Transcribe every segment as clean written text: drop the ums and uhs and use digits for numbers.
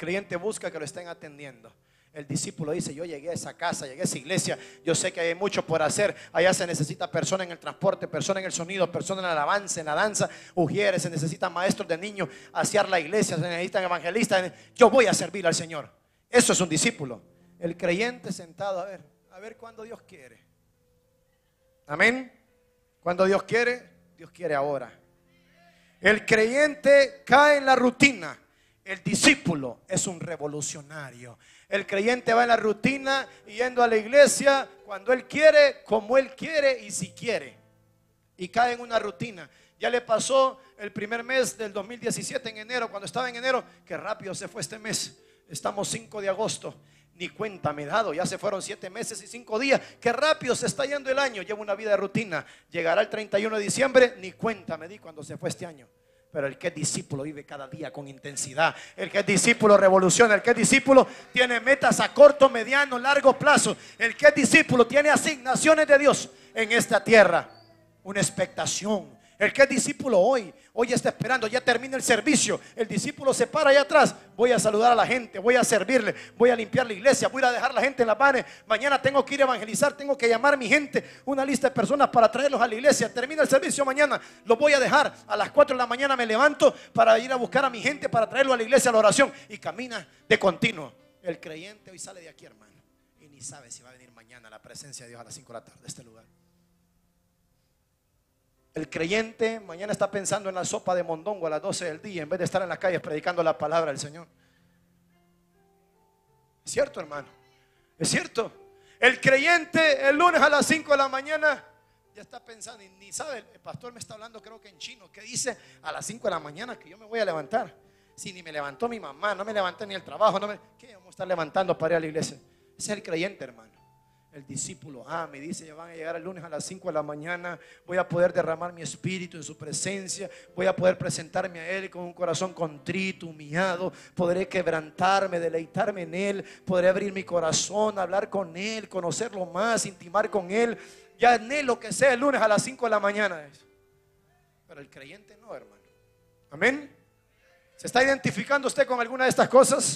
creyente busca que lo estén atendiendo. El discípulo dice: yo llegué a esa casa, llegué a esa iglesia, yo sé que hay mucho por hacer. Allá se necesita persona en el transporte, persona en el sonido, persona en la alabanza, en la danza, ujieres, se necesitan maestros de niños, asear la iglesia, se necesitan evangelistas. Yo voy a servir al Señor. Eso es un discípulo. El creyente sentado a ver cuándo Dios quiere. Amén. Cuando Dios quiere ahora. El creyente cae en la rutina. El discípulo es un revolucionario. El creyente va en la rutina, yendo a la iglesia cuando él quiere, como él quiere y si quiere. Y cae en una rutina. Ya le pasó el primer mes del 2017 en enero. Cuando estaba en enero, qué rápido se fue este mes. Estamos 5 de agosto. Ni cuenta me he dado, ya se fueron 7 meses y 5 días. Qué rápido se está yendo el año. Llevo una vida de rutina. Llegará el 31 de diciembre, ni cuenta me di cuando se fue este año. Pero el que es discípulo vive cada día con intensidad. El que es discípulo revoluciona. El que es discípulo tiene metas a corto, mediano, largo plazo. El que es discípulo tiene asignaciones de Dios en esta tierra. Una expectación. El que es discípulo hoy está esperando, ya termina el servicio. El discípulo se para allá atrás. Voy a saludar a la gente, voy a servirle, voy a limpiar la iglesia, voy a dejar a la gente en la vanes. Mañana tengo que ir a evangelizar, tengo que llamar a mi gente, una lista de personas para traerlos a la iglesia. Termina el servicio mañana, los voy a dejar. A las 4 de la mañana me levanto para ir a buscar a mi gente, para traerlo a la iglesia a la oración. Y camina de continuo. El creyente hoy sale de aquí, hermano, y ni sabe si va a venir mañana a la presencia de Dios a las 5 de la tarde de este lugar. El creyente mañana está pensando en la sopa de mondongo a las 12 del día en vez de estar en las calles predicando la palabra del Señor. ¿Es cierto, hermano? ¿Es cierto? El creyente el lunes a las 5 de la mañana ya está pensando y ni sabe. El pastor me está hablando, creo que en chino, que dice a las 5 de la mañana que yo me voy a levantar. Si ni me levantó mi mamá, no me levanté ni el trabajo, ¿qué vamos a estar levantando para ir a la iglesia? Ese es el creyente, hermano. El discípulo me dice: ya van a llegar el lunes a las 5 de la mañana, voy a poder derramar mi espíritu en su presencia, voy a poder presentarme a Él con un corazón contrito, humillado, podré quebrantarme, deleitarme en Él, podré abrir mi corazón, hablar con Él, conocerlo más, intimar con Él. Ya anhelo que sea el lunes a las 5 de la mañana. Pero el creyente no, hermano. Amén. ¿Se está identificando usted con alguna de estas cosas?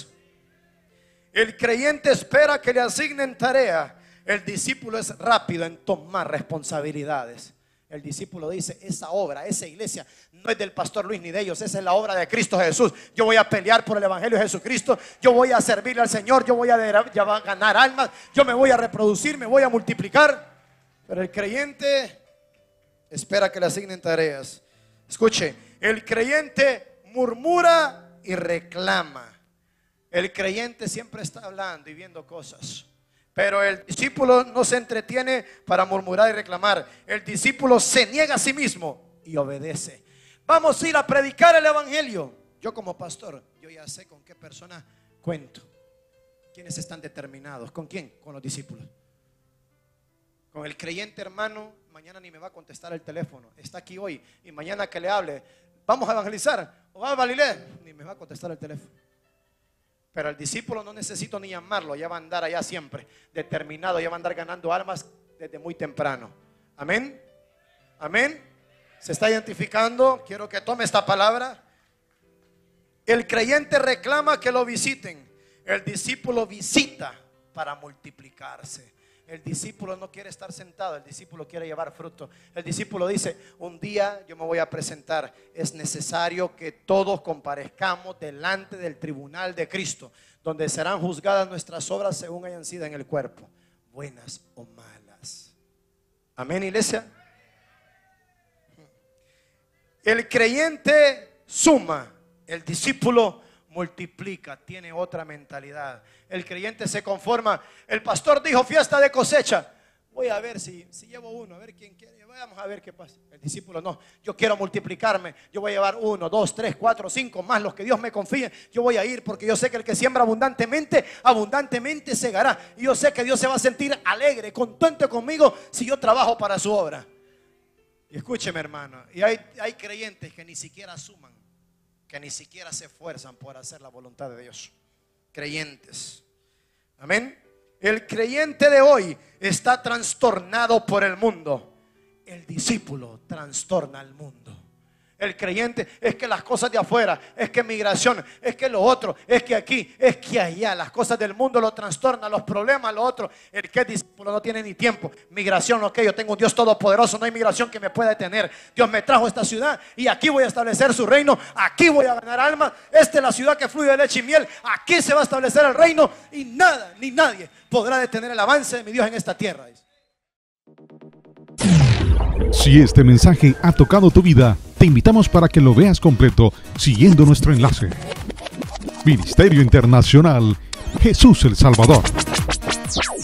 El creyente espera que le asignen tarea. El discípulo es rápido en tomar responsabilidades. El discípulo dice: esa obra, esa iglesia no es del pastor Luis ni de ellos, esa es la obra de Cristo Jesús. Yo voy a pelear por el evangelio de Jesucristo, yo voy a servirle al Señor, yo voy a ganar almas, yo me voy a reproducir, me voy a multiplicar. Pero el creyente espera que le asignen tareas. Escuche, el creyente murmura y reclama. El creyente siempre está hablando y viendo cosas. Pero el discípulo no se entretiene para murmurar y reclamar. El discípulo se niega a sí mismo y obedece. Vamos a ir a predicar el evangelio. Yo como pastor, yo ya sé con qué persona cuento. ¿Quiénes están determinados? ¿Con quién? Con los discípulos. Con el creyente, hermano, mañana ni me va a contestar el teléfono. Está aquí hoy y mañana que le hable: vamos a evangelizar o va a Galilea, ni me va a contestar el teléfono. Pero el discípulo no necesito ni llamarlo, ya va a andar allá siempre, determinado, ya va a andar ganando almas desde muy temprano. Amén. Amén. ¿Se está identificando? Quiero que tome esta palabra. El creyente reclama que lo visiten. El discípulo visita para multiplicarse. El discípulo no quiere estar sentado, el discípulo quiere llevar fruto. El discípulo dice: un día yo me voy a presentar. Es necesario que todos comparezcamos delante del tribunal de Cristo, donde serán juzgadas nuestras obras según hayan sido en el cuerpo, buenas o malas. Amén, iglesia. El creyente suma, el discípulo multiplica, tiene otra mentalidad. El creyente se conforma. El pastor dijo: fiesta de cosecha, voy a ver si llevo uno, a ver quién quiere, vamos a ver qué pasa. El discípulo no: yo quiero multiplicarme, yo voy a llevar 1, 2, 3, 4, 5 más los que Dios me confíe. Yo voy a ir porque yo sé que el que siembra abundantemente, abundantemente segará. Y yo sé que Dios se va a sentir alegre, contento conmigo si yo trabajo para su obra. Y escúcheme, hermano, y hay creyentes que ni siquiera suman, que ni siquiera se esfuerzan por hacer la voluntad de Dios. Creyentes. Amén. El creyente de hoy está trastornado por el mundo. El discípulo trastorna al mundo. El creyente es que las cosas de afuera, es que migración, es que lo otro, es que aquí, es que allá, las cosas del mundo lo trastornan, los problemas, lo otro. El que es discípulo no tiene ni tiempo. Migración, ok, yo tengo un Dios todopoderoso, no hay migración que me pueda detener. Dios me trajo a esta ciudad y aquí voy a establecer su reino, aquí voy a ganar alma. Esta es la ciudad que fluye de leche y miel, aquí se va a establecer el reino y nada, ni nadie podrá detener el avance de mi Dios en esta tierra. Si este mensaje ha tocado tu vida, te invitamos para que lo veas completo siguiendo nuestro enlace. Ministerio Internacional Jesús el Salvador.